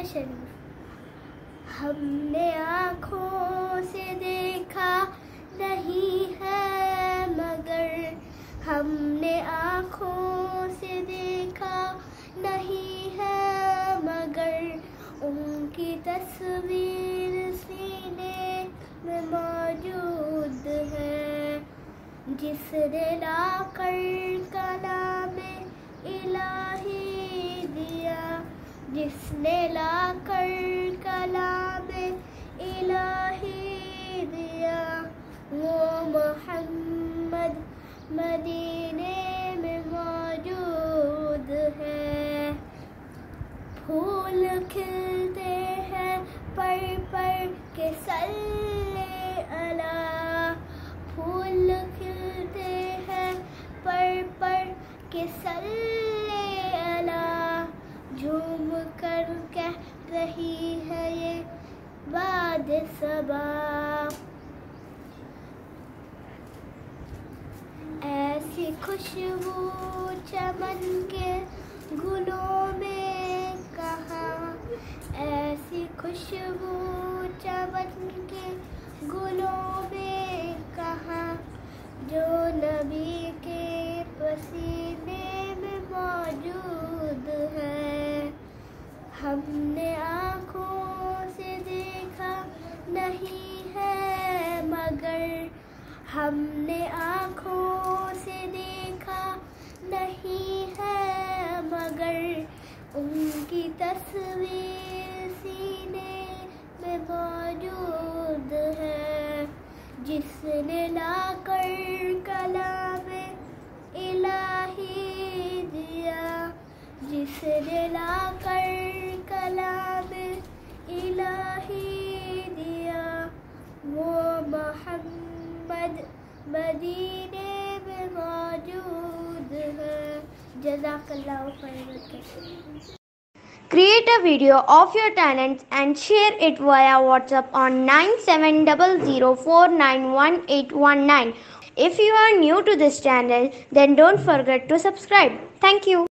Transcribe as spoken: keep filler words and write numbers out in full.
शरीफ। हमने आँखों से देखा नहीं है मगर, हमने आँखों से देखा नहीं है मगर, उनकी तस्वीर सीने में मौजूद है। जिसने लाकर कलामे इलाही दिया, जिसने लाकर कलामे इलाही दिया, वो मोहम्मद मदीने में मौजूद है। फूल खिलते हैं पर पर के सल्ले अला, फूल खिलते हैं पर पर के सल्ले अला, झूम कर कह रही है ये बाद सबा। ऐसी खुशबू चमन के गुलों में कहाँ, ऐसी खुशबू चमन के गुलों में कहाँ, जो नबी के पसीने में मौजूद है। हमने आँखों से देखा नहीं है मगर, हमने आँखों से देखा नहीं है मगर, उनकी तस्वीर सीने में मौजूद है। जिसने लाकर कलामे इलाही दिया, जिसने लाकर कलामे इलाही दिया, वो मोहम्मद मदीने में मौजूद है। जज़ाकल्लाहु खैरन। Create a video of your talents and share it via WhatsApp on nine seven zero zero four nine one eight one nine. If you are new to this channel, then don't forget to subscribe. Thank you.